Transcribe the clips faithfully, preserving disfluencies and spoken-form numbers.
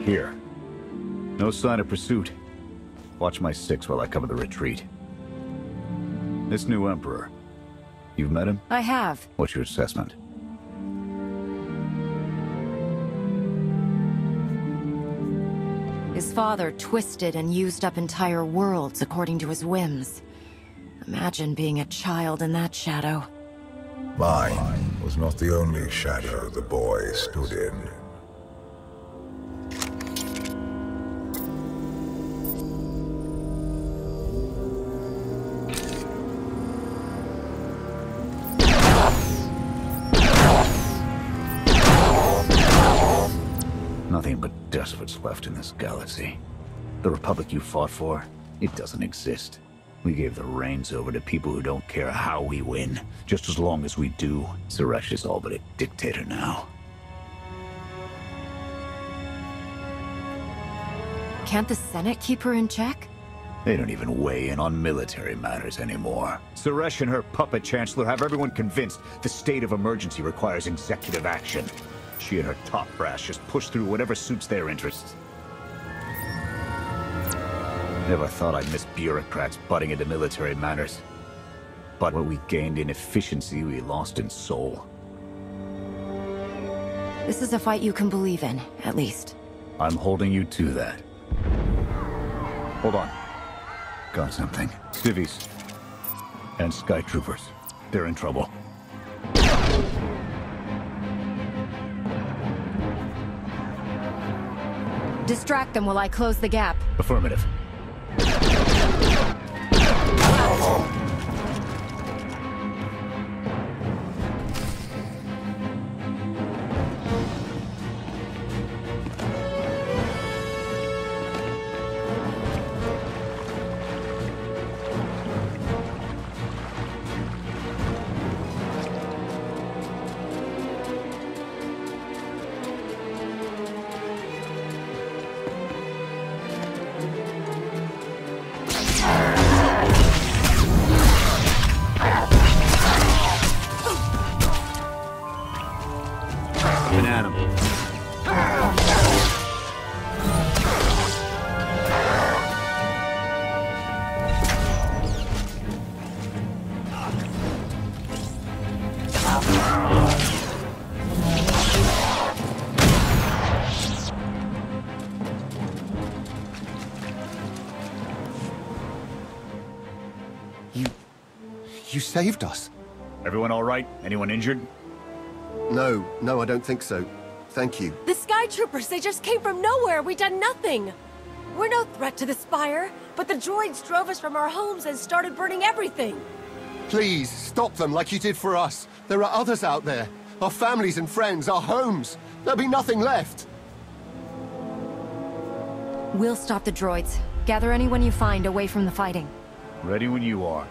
Here. No sign of pursuit. Watch my six while I cover the retreat. This new Emperor. You've met him? I have. What's your assessment? His father twisted and used up entire worlds according to his whims. Imagine being a child in that shadow. Mine was not the only shadow the boy stood in. Nothing but despots left in this galaxy. The Republic you fought for, it doesn't exist. We gave the reins over to people who don't care how we win. Just as long as we do, Suresh is all but a dictator now. Can't the Senate keep her in check? They don't even weigh in on military matters anymore. Suresh and her puppet chancellor have everyone convinced the state of emergency requires executive action. She and her top brass just push through whatever suits their interests. Never thought I'd miss bureaucrats butting into military matters. But what we gained in efficiency, we lost in soul. This is a fight you can believe in, at least. I'm holding you to that. Hold on. Got something. Civvies. And Sky Troopers. They're in trouble. Distract them while I close the gap. Affirmative. You saved us. Everyone all right? Anyone injured? No, no, I don't think so. Thank you. The Sky Troopers, they just came from nowhere. We done nothing. We're no threat to the Spire, but the droids drove us from our homes and started burning everything. Please, stop them like you did for us. There are others out there. Our families and friends, our homes. There'll be nothing left. We'll stop the droids. Gather anyone you find away from the fighting. Ready when you are.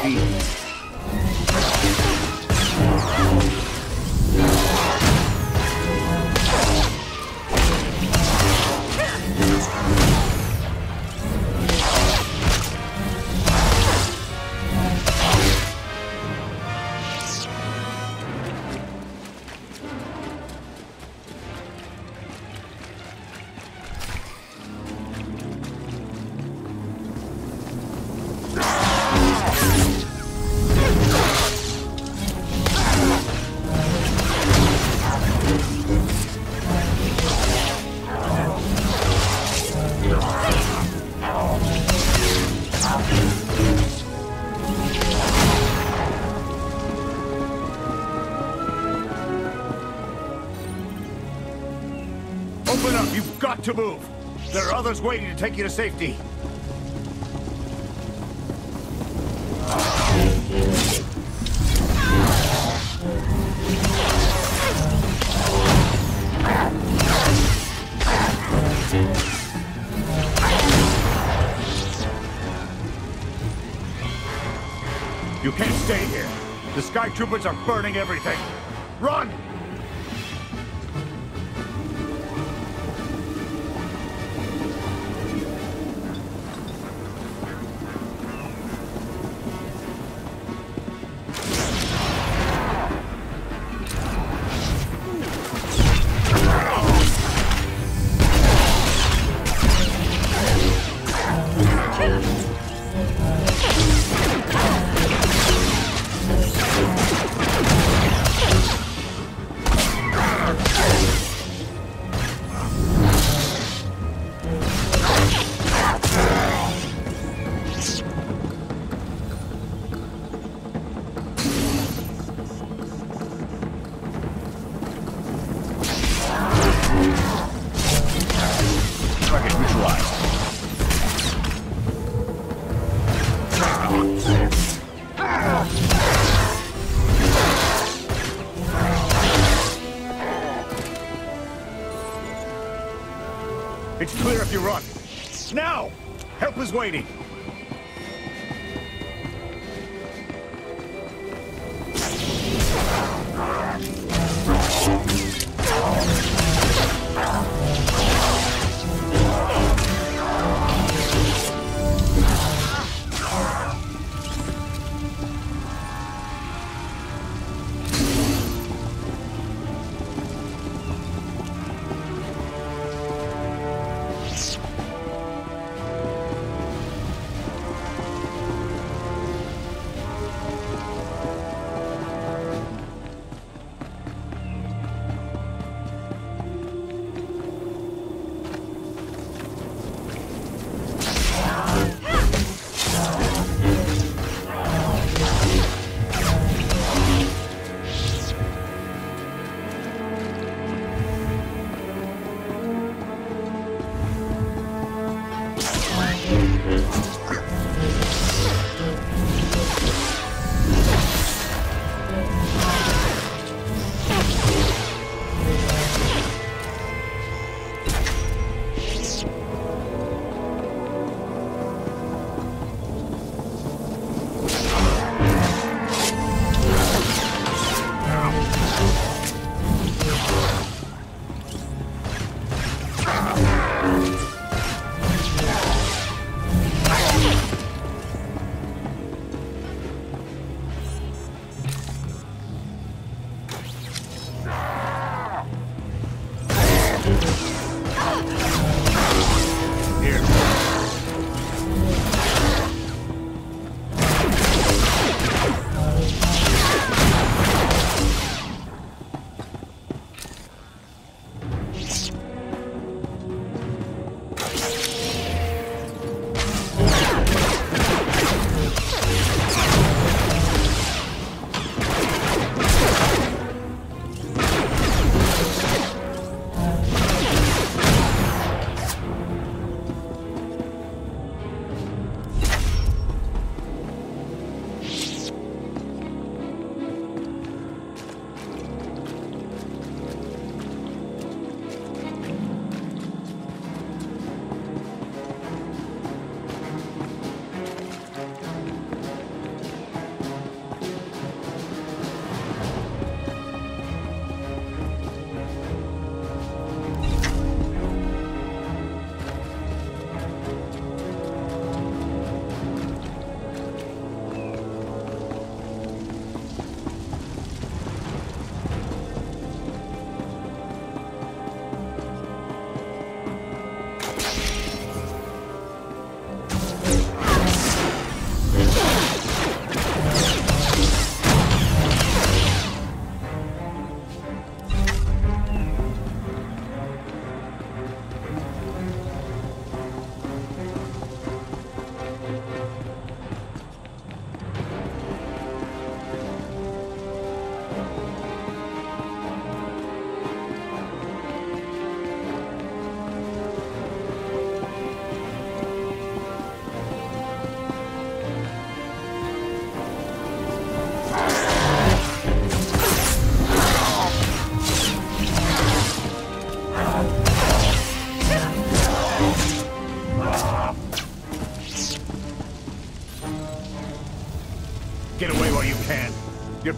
feet. Open up! You've got to move! There are others waiting to take you to safety. You can't stay here. The Sky Troopers are burning everything. Run! It's clear if you run. Now! Help is waiting.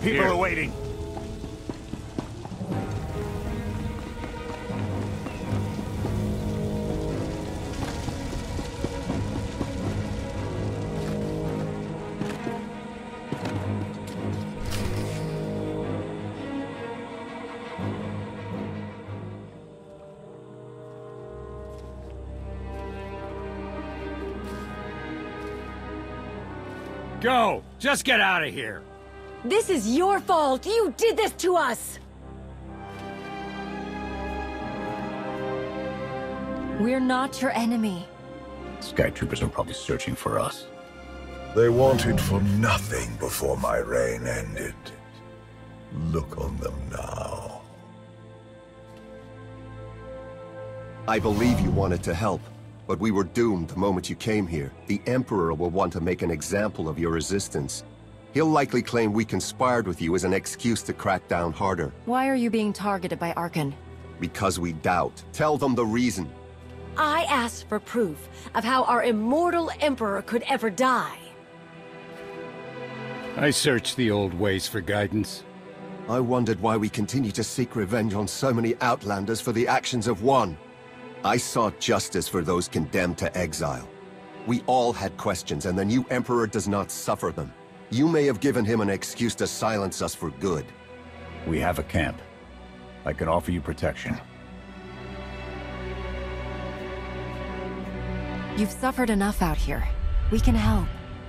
People Here. are waiting. Go! Just get out of here! This is your fault! You did this to us! We're not your enemy. Sky Troopers are probably searching for us. They wanted for nothing before my reign ended. Look on them now. I believe you wanted to help, but we were doomed the moment you came here. The Emperor will want to make an example of your resistance. He'll likely claim we conspired with you as an excuse to crack down harder. Why are you being targeted by Arcann? Because we doubt. Tell them the reason. I asked for proof of how our immortal Emperor could ever die. I searched the old ways for guidance. I wondered why we continue to seek revenge on so many Outlanders for the actions of one. I sought justice for those condemned to exile. We all had questions, and the new Emperor does not suffer them. You may have given him an excuse to silence us for good. We have a camp. I can offer you protection. You've suffered enough out here. We can help.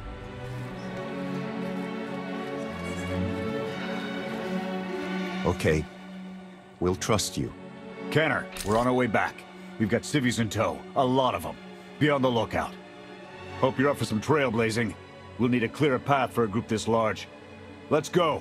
Okay. We'll trust you. Kenner, we're on our way back. We've got civvies in tow. A lot of them. Be on the lookout. Hope you're up for some trailblazing. We'll need a clearer path for a group this large. Let's go!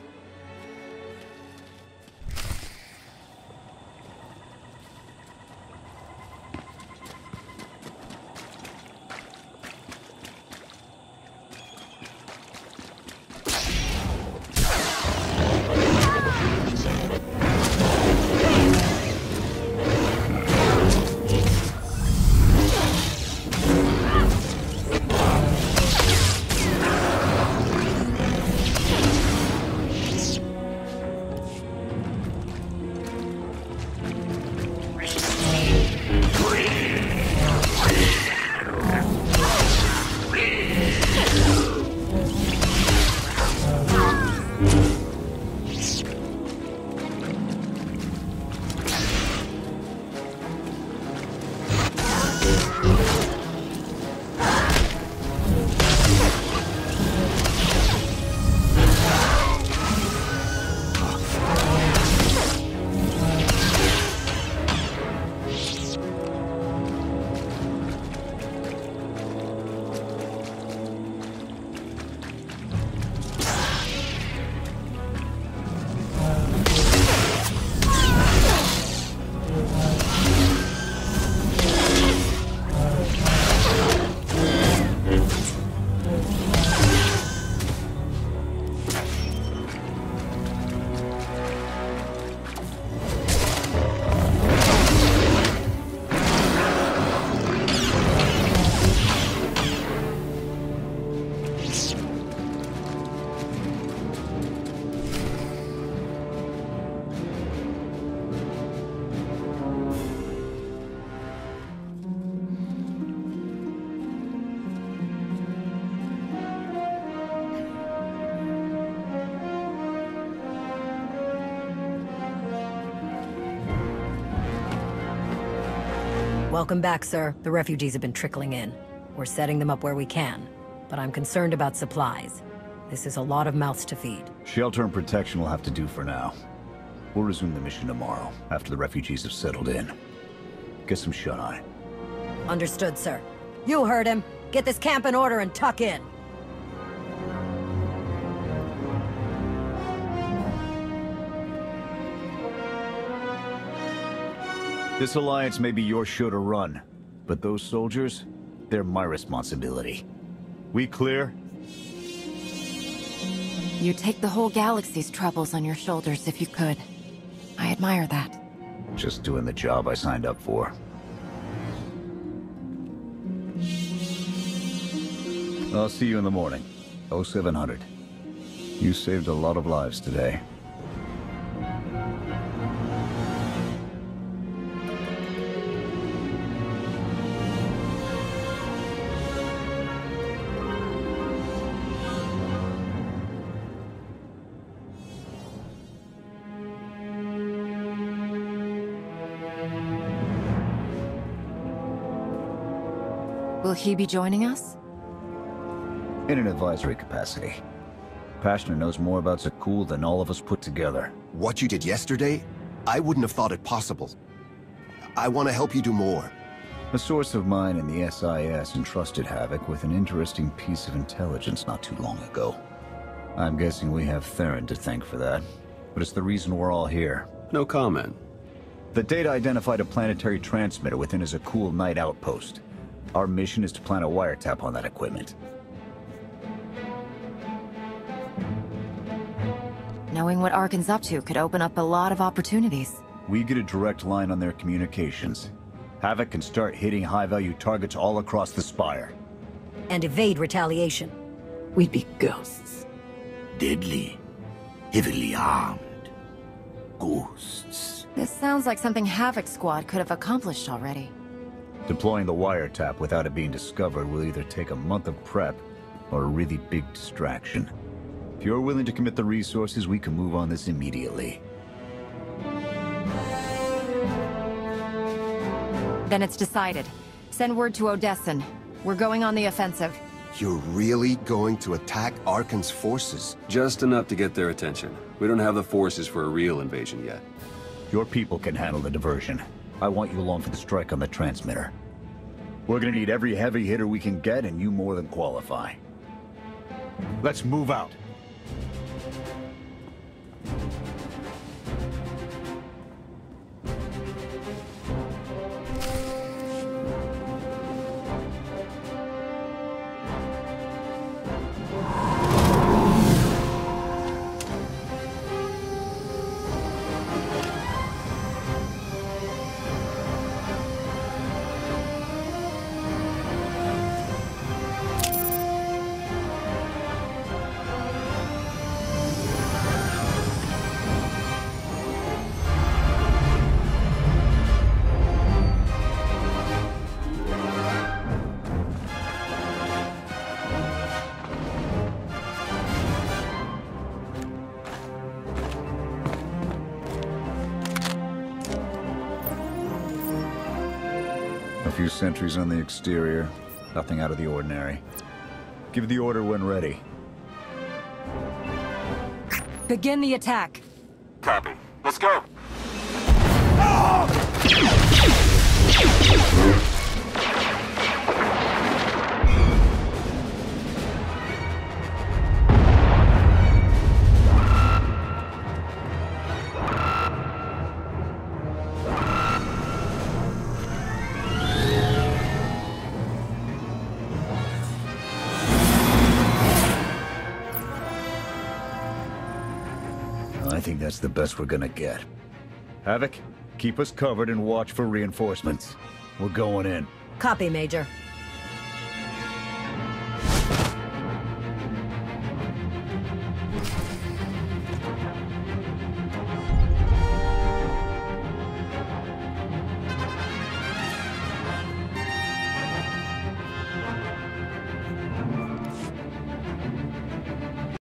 Welcome back, sir. The refugees have been trickling in. We're setting them up where we can, but I'm concerned about supplies. This is a lot of mouths to feed. Shelter and protection will have to do for now. We'll resume the mission tomorrow, after the refugees have settled in. Get some shut-eye. Understood, sir. You heard him. Get this camp in order and tuck in. This alliance may be your show to run, but those soldiers, they're my responsibility. We clear? You'd take the whole galaxy's troubles on your shoulders if you could. I admire that. Just doing the job I signed up for. I'll see you in the morning. oh seven hundred. You saved a lot of lives today. Will he be joining us? In an advisory capacity. Pashner knows more about Zakuul than all of us put together. What you did yesterday, I wouldn't have thought it possible. I want to help you do more. A source of mine in the S I S entrusted Havoc with an interesting piece of intelligence not too long ago. I'm guessing we have Theron to thank for that, but it's the reason we're all here. No comment. The data identified a planetary transmitter within a Zakuul Knight outpost. Our mission is to plant a wiretap on that equipment. Knowing what Arcann's up to could open up a lot of opportunities. We get a direct line on their communications. Havoc can start hitting high-value targets all across the Spire. And evade retaliation. We'd be ghosts. Deadly. Heavily armed. Ghosts. This sounds like something Havoc Squad could have accomplished already. Deploying the wiretap without it being discovered will either take a month of prep or a really big distraction. If you're willing to commit the resources, we can move on this immediately. Then it's decided. Send word to Odessen. We're going on the offensive. You're really going to attack Arcann's forces? Just enough to get their attention. We don't have the forces for a real invasion yet. Your people can handle the diversion. I want you along for the strike on the transmitter. We're gonna need every heavy hitter we can get, and you more than qualify. Let's move out. A few sentries on the exterior. Nothing out of the ordinary. Give the order when ready. Begin the attack. Copy. Let's go. I think that's the best we're gonna get. Havoc, keep us covered and watch for reinforcements. We're going in. Copy, Major.